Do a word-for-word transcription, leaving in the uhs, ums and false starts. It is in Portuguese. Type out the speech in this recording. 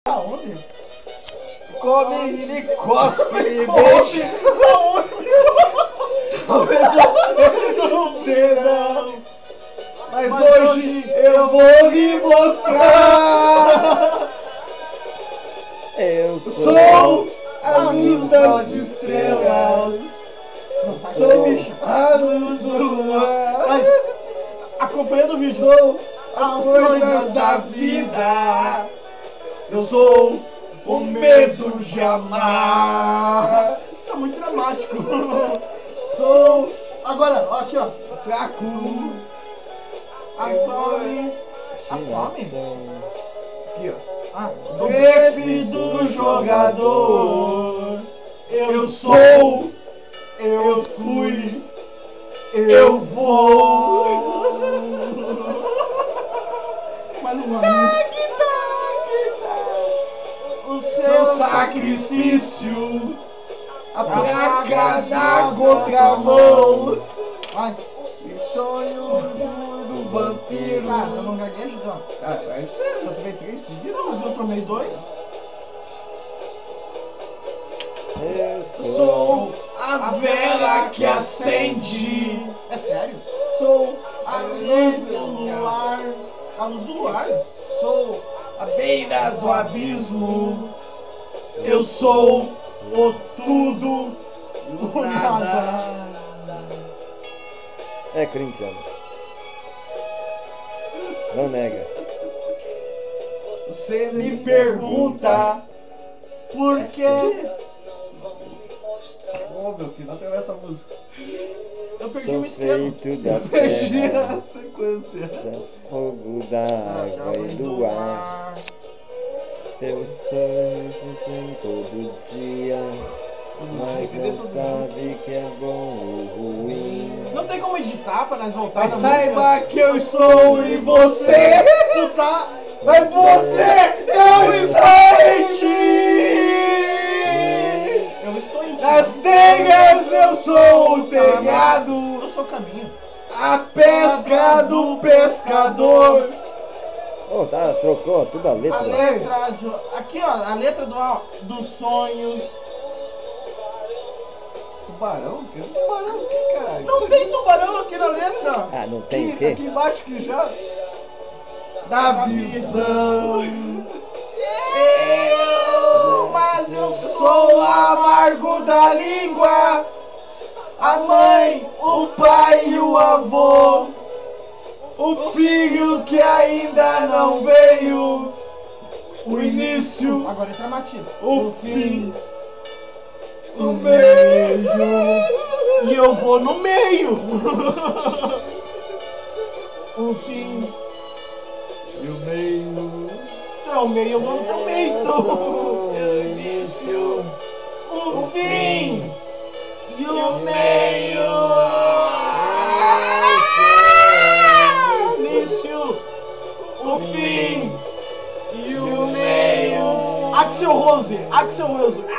Aonde? Come, ele cospe, ele deixa. Talvez você não serão. Mas, Mas hoje eu vou lhe mostrar. Eu sou a luz das estrelas. Sou a luz do luar. Acompanhando o vídeo. Sou a força da vida. Eu sou o medo de amar. Tá muito dramático. Sou Agora, ó, aqui, ó. fraco. A fome. A fome? Aqui, ó. Ah, Efe do jogador. Eu sou. Eu fui. Eu vou. Mais uma. O seu sacrifício. A placa da contramão. Vai. E sonho do vampiro. Ah, eu não gaguejo, não. Ah, vai ser, só tomei três seguidos. Não, mas eu tomei dois. Eu Sou a vela que acende. É sério? Sou A luz do luar. A luz do luar? Sou a beira do abismo. Eu sou o tudo e o nada. É Corinthians. Não nega. Você me pergunta por quê? Oh, meu filho, não tem essa música. Eu perdi o Sou esquema. feito da Perdi terra, a sequência. do fogo, da água e do ar. Teus sonhos tem todo dia, mas não sabe que é bom ou ruim. Não tem como editar pra nós voltar Mas na saiba música. que eu estou em você. Tu tá... Mas você não está em ti. Eu estou em ti. Nas telhas eu sou o telhado. Eu sou o caminho. A pesca do pescador. Oh, tá, trocou tudo a letra. A letra... de- Aqui, ó. A letra do, dos sonhos. Tubarão? Que tubarão aqui, cara? Não tem tubarão aqui na letra. Ah, não tem o Aqui, quê? aqui embaixo que já. Da visão. Eu, mas eu sou amargo da língua. A mãe, o pai e o avô. O filho que ainda não veio. O início, Agora entra a Matilda. o fim, o meio. E eu vou no meio. O fim e o meio. É o meio, eu vou no meio. O início, O fim. e o meio. Início. O fim e o meio. Axel Rose. Axel Rose.